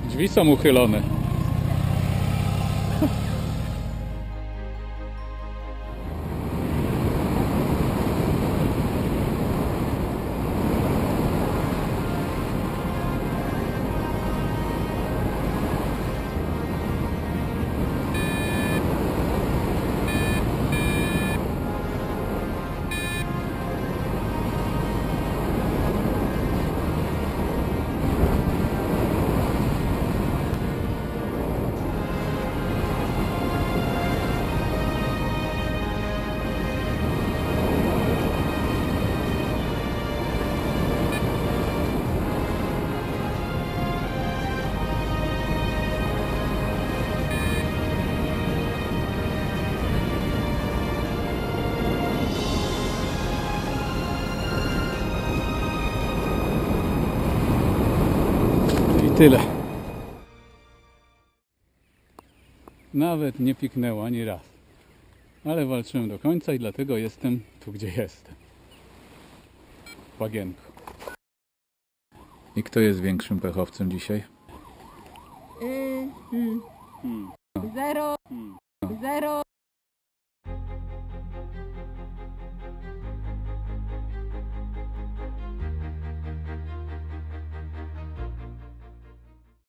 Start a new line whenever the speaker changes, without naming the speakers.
Drzwi są uchylone. Tyle. Nawet nie piknęło ani raz. Ale walczyłem do końca i dlatego jestem tu, gdzie jestem. W Bagienku. I kto jest większym pechowcem dzisiaj?
Zero.